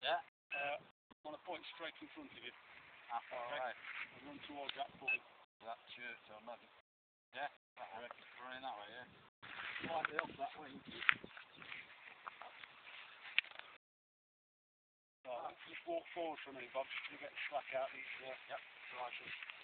Yeah. I want to point straight in front of you. Half right. And run towards that point. That church or nothing. Yeah. Running that way, yeah. Slightly up that way. Right, just walk forward for a minute, Bob, just to get the slack out these. Yep. Right.